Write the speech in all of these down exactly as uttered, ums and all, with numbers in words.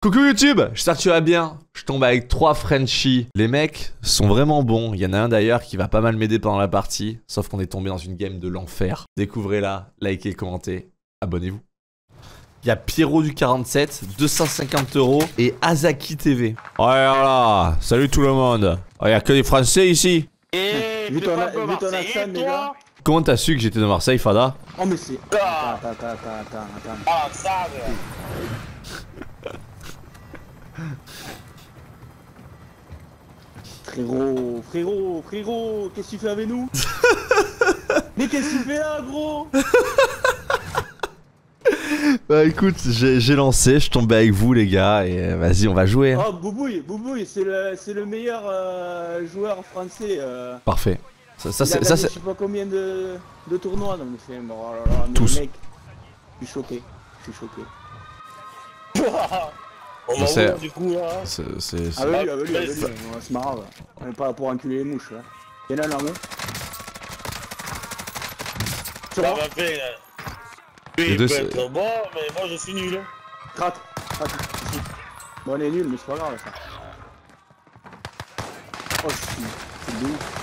Coucou YouTube, j'espère que tu vas bien. Je tombe avec trois Frenchies. Les mecs sont vraiment bons. Il y en a un d'ailleurs qui va pas mal m'aider pendant la partie. Sauf qu'on est tombé dans une game de l'enfer. Découvrez-la, likez, commentez, abonnez-vous. Il y a Pierrot du quarante-sept, deux cent cinquante euros et Azaki T V. Ouais voilà, salut tout le monde. Il y a que des Français ici. Et vu ton, vu ton accent, les gars. Comment t'as su que j'étais de Marseille, Fada? Oh mais c'est... Attends, attends, attends, attends, attends. Ah, ça, Frérot, frérot, frérot, qu'est-ce que tu fais avec nous? Mais qu'est-ce que tu fais là, gros? Bah écoute, j'ai lancé, je tombais avec vous les gars, et euh, vas-y on va jouer. Oh Boubouille, Boubouille, c'est le, le meilleur euh, joueur français. Euh. Parfait. Ça, ça c'est... Je sais pas combien de, de tournois dans le film. Oh là là, mais tous. Mec, je suis choqué, je suis choqué. on je sais. du coup là. C'est... Ah bah oui, ah bah oui, ah bah oui, on se marre. On est pas là pour enculer les mouches là. Y'en a un là-haut. Ça m'a fait... Lui il peut être bon, mais moi je suis nul. Crate, crate, ici. Bon on est nul mais c'est pas grave ça. Oh je suis... c'est de ouf.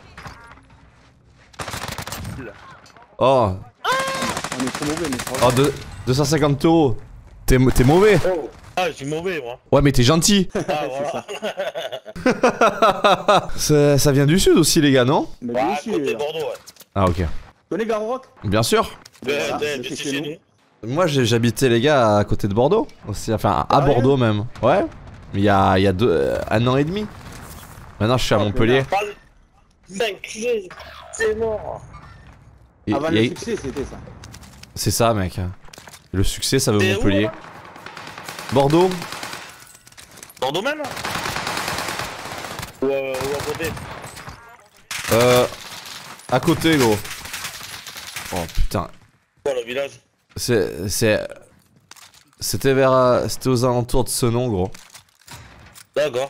Oh. On est trop mauvais mais c'est pas grave. Oh, deux cent cinquante euros. T'es mauvais. Oh. Ah, je suis mauvais moi. Ouais, mais t'es gentil. Ah, voilà. ça. Ça vient du sud aussi, les gars, non? Mais Ouais, bien à sûr. côté de Bordeaux, ouais. Ah, ok. Tu connais Garrock? Bien sûr. Ben, Voilà, ben, c'est c'est chez chez nous. nous. Moi, j'habitais, les gars, à côté de Bordeaux. Aussi, enfin, à Sérieux? Bordeaux même. Ouais. Il y a, il y a deux, euh, un an et demi. Maintenant, je suis à Oh, Montpellier. cinq, c'est mort. Et- Avant et- le succès c'était ça. C'est ça, mec. Le succès, ça veut T'es où, Montpellier. là Bordeaux. Bordeaux même là ou, euh, ou à côté? Euh. À côté, gros. Oh putain. Quoi, le village? C'est. C'est. C'était vers. euh, C'était aux alentours de ce nom, gros. D'accord.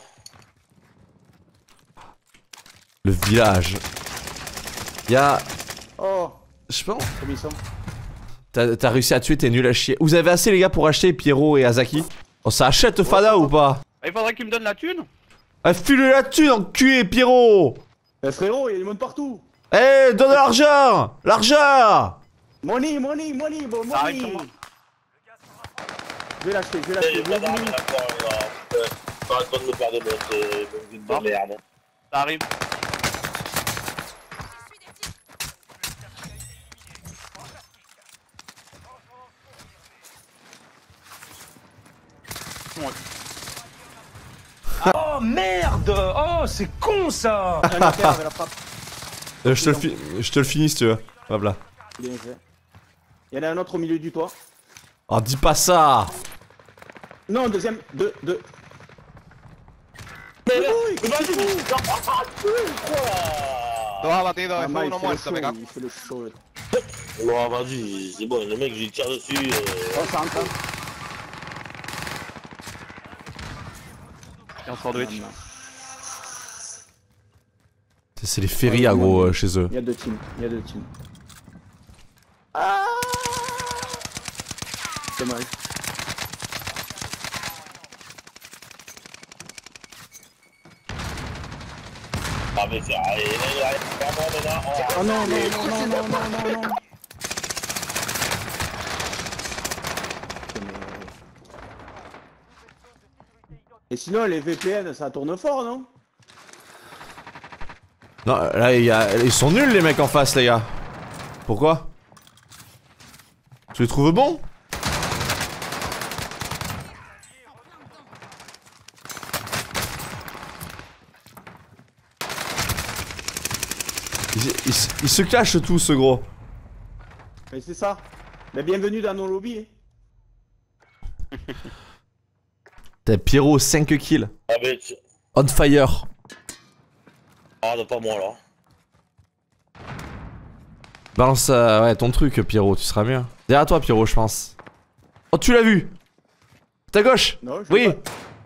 Le village. Y'a. Oh, Je sais pas. comme ils sont. T'as réussi à tuer, t'es nul à chier. Vous avez assez, les gars, pour acheter Pierrot et Azaki? Oh, ça achète Fada ou pas? Il faudrait qu'il me donne la thune. Ah, file la thune, enculé, Pierrot! Eh frérot, il y a du monde partout. Eh, donne l'argent! L'argent! Money, money, money, bon Ça arrive money. sur moi. Je vais l'acheter, je vais Il y l'acheter. a pas d'armes Bienvenue. là-dedans, là. Euh, Pas le temps de me faire des bonnes de Ah. merde. Ça arrive. Oh merde! Oh c'est con ça! Un à terre avec la frappe. Euh, je te le fi- je te le finis si tu veux. Hop là. Bien fait. Il y en a un autre au milieu du toit. Oh, dis pas ça! Non, deuxième, deux, deux. Mais là, Oui, mais vas-y, oui. mais- quoi? Dos abatidos Ah, de man, uno il fait le muerto, show, mec. il fait le show. Bon, vas-y, c'est bon, le mec, je lui tire dessus. Euh... Oh, ça rentre. Et un sandwich. Non, non. C'est les férias, gros, euh, chez eux. Il y a deux teams, il y a deux teams. Ah! Dommage. Ah, mais c'est. Allez, allez, allez, vraiment, maintenant. Oh non, non, non, non, non, non, non, non. Et sinon, les V P N, ça tourne fort, non? Non, là, il y a... ils sont nuls, les mecs en face, les gars. Pourquoi? Tu les trouves bons? Ils, ils- ils se cachent tous, ce gros. Mais c'est ça. Mais bienvenue dans nos lobbies. T'as Pierrot, cinq kills. Ah, mais. tu- On fire. Ah, non, pas moi là. Balance euh, ouais, ton truc, Pierrot, tu seras mieux. Derrière toi, Pierrot, je pense. Oh, tu l'as vu? Ta gauche? Non, je Oui. sais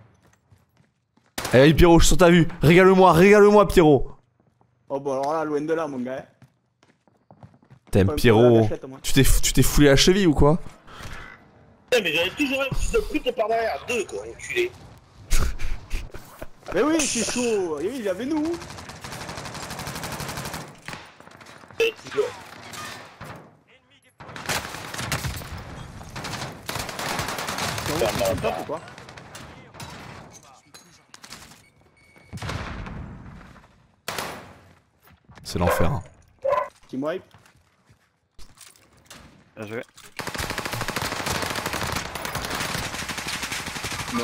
pas. Allez, Pierrot, je suis sur ta vue. Régale-moi, régale-moi, Pierrot. Oh, bon, alors là, loin de là, mon gars. T'aimes Pas me faire la Pierrot. gâchette, moi. Tu t'es tu t'es foulé la cheville ou quoi? Putain, mais j'avais toujours un fils de pute par derrière. Deux, quoi, enculé. Mais oui, c'est chaud. Et il y avait nous. Et toujours. C'est top ou quoi? C'est l'enfer. Hein. Team wipe. Bien joué. Non.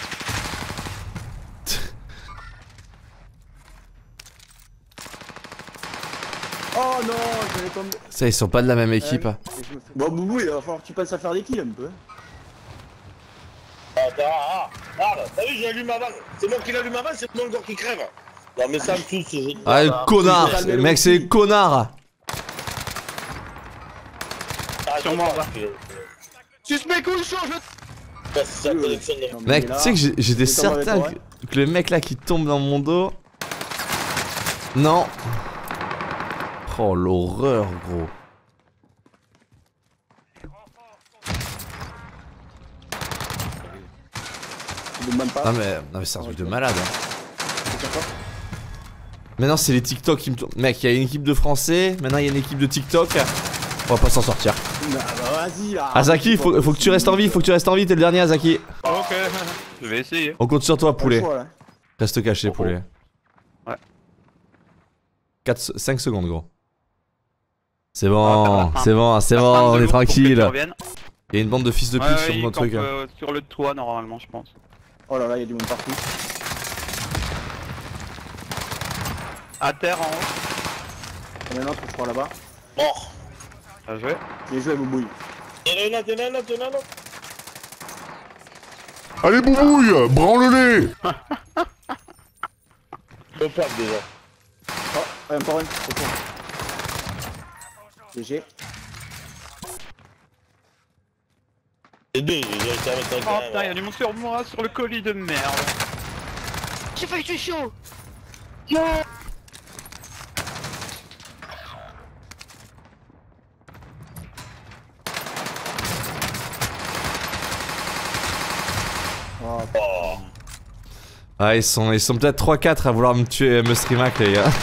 Oh non, je vais tomber. Ça, ils sont pas de la même équipe. Ouais, et je me fais- Bon, Boubou, il va falloir que tu passes à faire des kills un peu. Ah, ah, ah, là, t'as vu, j'ai allumé avant. C'est moi qui l'allume avant, c'est mon corps qui crève. Non, mais ça me tous. je- Ah, le Ah, connard. calmez-le Le mec, aussi. c'est le connard. ah, Sur je- moi, va. enculé. Suspect cochon, je... Ça, c'est la connexion de- Non, mais Mec, là, tu sais que j'ai- j'étais je tombe avec certain toi, que, que le mec là qui tombe dans mon dos. Non. Oh, l'horreur, gros. Je demande pas. Non, mais, non, mais c'est un truc de malade. Hein. C'est sympa. Maintenant, c'est les TikTok qui me tournent. Mec, il y a une équipe de Français. Maintenant, il y a une équipe de TikTok. On va pas s'en sortir. Nah, bah vas-y là. Azaki, faut, faut que tu restes en vie. Faut que tu restes en vie. T'es le dernier, Azaki. Ok, je vais essayer. On compte sur toi, Pas le poulet. choix, là. Reste caché, Oh, oh. poulet. Ouais. quatre, cinq secondes, gros. C'est bon, Ah, c'est bon, c'est bon, Attends on deux est jours pour que tu tranquille. reviennes. Il y a une bande de fils de pute Ouais, sur ouais, mon il truc. campe, hein. euh, sur le toit normalement, je pense. Oh là là, il y a du monde partout. À terre en haut. Il y en a un autre, je crois, là-bas. Mort. Bien joué. Bien joué, Boubouille. Il y en a un autre, il y en a un autre, il y en a un autre. Allez, boubouille, branle-les. Au pack déjà. Oh, ouais, encore une. Au fond. G G. C'est deux, j'ai réussi à mettre un Oh quand même. putain, il y a du monde sur moi, sur le colis de merde. J'ai failli tuer chaud. Oh, Oh. Ah, ils sont, ils sont peut-être trois quatre à vouloir me tuer, me streamac, les gars.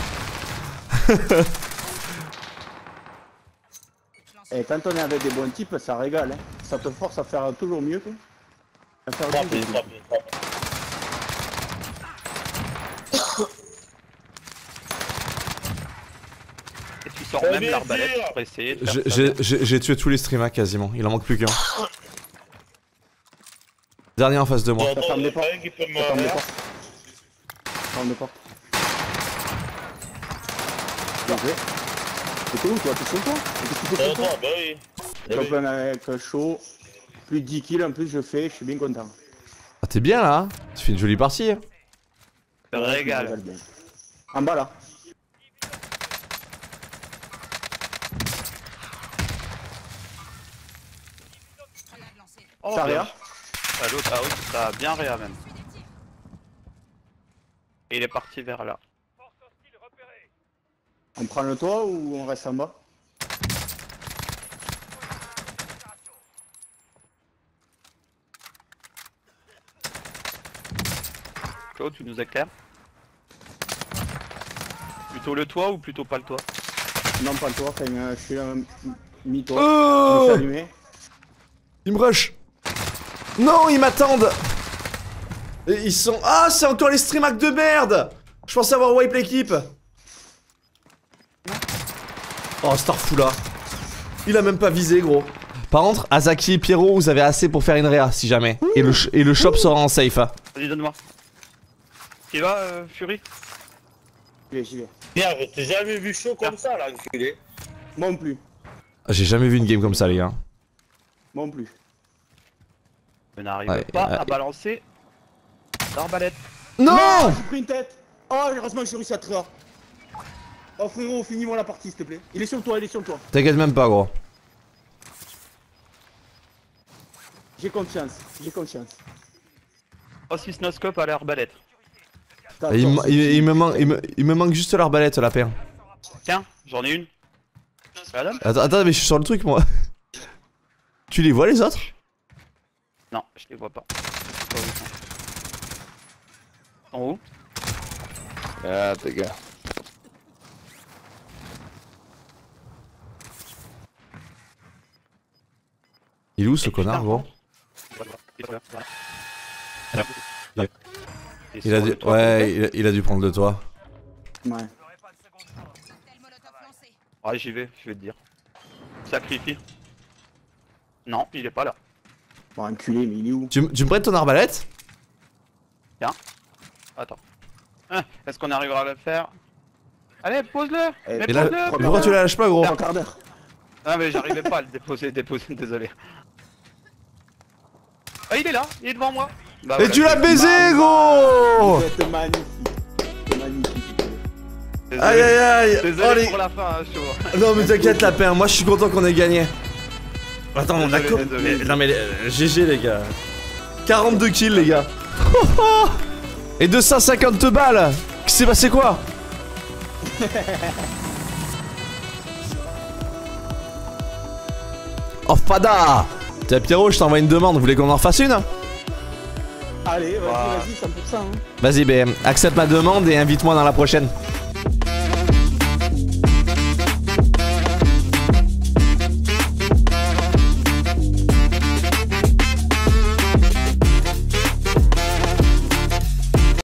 et quand on est avec des bons types, ça régale. Hein. Ça te force à faire toujours mieux. Quoi. À faire Frappe, mieux. il frappe, il frappe. Et tu sors Oh, même bien l'arbalète sûr. pour essayer de faire J'ai- ça. J'ai j'ai- j'ai tué tous les streamacs quasiment, il en manque plus qu'un. Dernier en face de moi. Attends, ferme il y les a pas portes. un qui peut me Ferme les faire. portes. Ferme les portes. Bien joué. T'es où toi? T'es sur toi? Qu'est-ce que tu fais sur toi? Attends, bah oui. Eh Donc oui. on avec chaud. Plus de dix kills en plus je fais, je suis bien content. Ah, t'es bien là, hein. Tu fais une jolie partie. hein. Je te Ouais, je me régale. régale bien. En bas là. Oh, Ça bien. réa. Ah, l'autre, ah oui, ça a bien réa même. Et il est parti vers là. On prend le toit ou on reste en bas? Claude, tu nous éclaires? Plutôt le toit ou plutôt pas le toit? Non pas le toit, enfin, euh, je suis euh, mi-toit. Oh, Je me suis allumé. ils me rush. Non, ils m'attendent. Et ils sont... Ah, c'est encore les streamacs de merde. Je pensais avoir wipe l'équipe. Oh, Starfou là. Il a même pas visé, gros. Par contre, Azaki et Pierrot, vous avez assez pour faire une réa, si jamais. Et le, ch- et le shop sera en safe. hein. Vas-y, donne-moi. Tu vas, euh, Fury? J'y vais, j'y vais. Merde, je t'ai jamais vu chaud comme ça, là, enculé. Moi non plus. Ah, j'ai jamais vu une game comme ça, les gars. Moi non plus. Je n'arrive Ouais, pas ouais. à balancer l'arbalète. Non, J'ai pris une tête. Oh heureusement que j'ai réussi à te faire. Oh frérot, finis-moi la partie s'il te plaît. Il est sur toi, il est sur toi. T'inquiète même pas, gros. J'ai confiance, j'ai confiance. Oh, si Snoscope à l'arbalète. T'as Il, tort, me- il- il me manque, il, me, il me manque juste l'arbalète, la paire. Tiens, j'en ai une. Tu la donnes? Attends, attends, mais je suis sur le truc, moi. Tu les vois, les autres? Non, je les vois pas. Je sais pas où ils sont. En haut. Ah, tes gars. Il est où ce connard, gros? Il a dû... Ouais, il a, il a dû prendre le toit. Ouais. Ouais, j'y vais, je vais te dire. Sacrifie. Non, il est pas là. Bon, enculé, mais il est où? Tu, m- tu me prêtes ton arbalète? Attends. Hein, est-ce qu'on arrivera à le faire? Allez, pose-le. Eh, Mais Et là, pose-le. pourquoi tu la lâches pas, gros? Un quart d'heure. Ah mais j'arrivais pas à le déposer, déposer, désolé. Ah il est là, il est devant moi. Bah, Et voilà, tu l'as je- baisé, gros! Vous êtes magnifique. C'est magnifique. Désolé. Aïe aïe aïe! Désolé Oh, les- pour la fin, hein, chaud. Non mais t'inquiète la paix, moi je suis content qu'on ait gagné. Attends, on a Désolé, co- désolé. mais- Non mais euh, G G les gars. quarante-deux kills les gars. Et deux cent cinquante balles. Qu'est-ce qui s'est passé quoi? Oh fada. Tiens Pierrot, je t'envoie une demande, vous voulez qu'on en refasse une? Allez, vas-y, Bah. vas-y, cent pour cent. Hein. Vas-y, ben accepte ma demande et invite-moi dans la prochaine.